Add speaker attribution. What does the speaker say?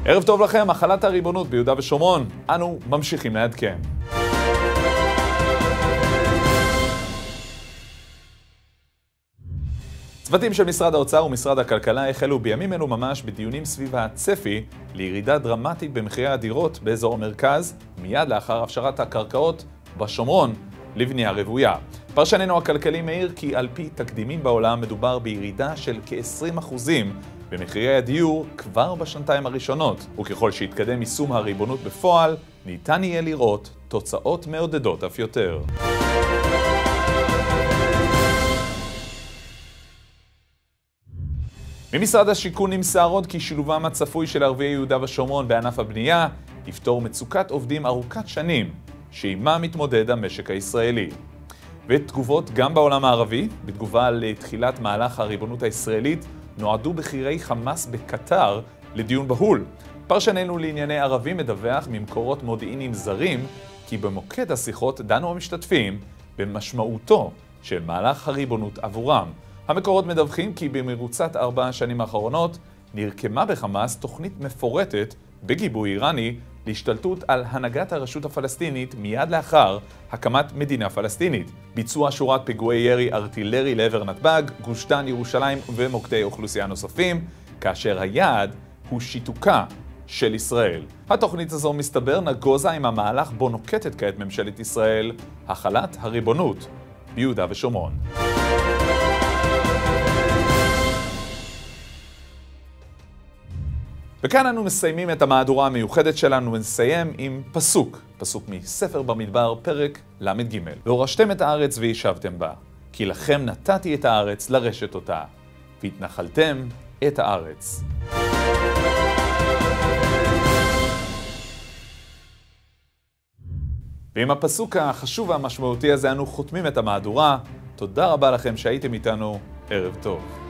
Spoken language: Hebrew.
Speaker 1: ערב טוב לכם, החלת הריבונות ביהודה ושומרון. אנו ממשיכים לעדכן. צוותים של משרד האוצר ומשרד הכלכלה החלו בימים אלו ממש בדיונים סביב הצפי לירידה דרמטית במחירי הדירות באזור המרכז, מיד לאחר הפשרת הקרקעות בשומרון לבנייה רוויה. פרשננו הכלכלי מעיר כי על פי תקדימים בעולם מדובר בירידה של כ-20% במחירי הדיור כבר בשנתיים הראשונות, וככל שיתקדם יישום הריבונות בפועל, ניתן יהיה לראות תוצאות מעודדות אף יותר. ממשרד השיכון נמסר עוד כי שילובם הצפוי של ערביי יהודה ושומרון בענף הבנייה יפתור מצוקת עובדים ארוכת שנים שעימה מתמודד המשק הישראלי. ותגובות גם בעולם הערבי, בתגובה לתחילת מהלך הריבונות הישראלית, נועדו בכירי חמאס בקטר לדיון בהול. פרשננו לענייני ערבים מדווח ממקורות מודיעיניים זרים כי במוקד השיחות דנו המשתתפים במשמעותו של מהלך הריבונות עבורם. המקורות מדווחים כי במרוצת 4 השנים האחרונות נרקמה בחמאס תוכנית מפורטת בגיבוי איראני להשתלטות על הנהגת הרשות הפלסטינית מיד לאחר הקמת מדינה פלסטינית. ביצוע שורת פיגועי ירי ארטילרי לעבר נתב"ג, גוש דן, ירושלים ומוקדי אוכלוסייה נוספים, כאשר היעד הוא שיתוקה של ישראל. התוכנית הזו מסתבר נגוזה עם המהלך בו נוקטת כעת ממשלת ישראל, החלת הריבונות ביהודה ושומרון. וכאן אנו מסיימים את המהדורה המיוחדת שלנו ונסיים עם פסוק מספר במדבר, פרק ל"ג. והורשתם את הארץ וישבתם בה, כי לכם נתתי את הארץ לרשת אותה, והתנחלתם את הארץ. ועם הפסוק החשוב והמשמעותי הזה אנו חותמים את המהדורה. תודה רבה לכם שהייתם איתנו, ערב טוב.